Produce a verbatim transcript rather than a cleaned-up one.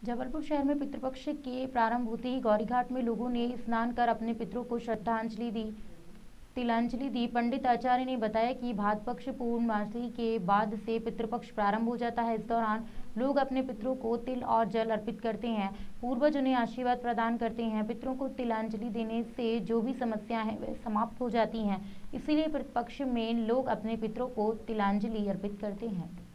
जबलपुर शहर में पितृपक्ष के प्रारंभ होते ही गौरीघाट में लोगों ने स्नान कर अपने पितरों को श्रद्धांजलि दी तिलांजलि दी। पंडित आचार्य ने बताया कि भाद्र पक्ष पूर्णमासी के बाद से पितृपक्ष प्रारंभ हो जाता है। इस दौरान लोग अपने पितरों को तिल और जल अर्पित करते हैं। पूर्वज उन्हें आशीर्वाद प्रदान करते हैं। पितरों को तिलांजलि देने से जो भी समस्याएं हैं वे समाप्त हो जाती हैं। इसीलिए पितृपक्ष में लोग अपने पितरों को तिलांजलि अर्पित करते हैं।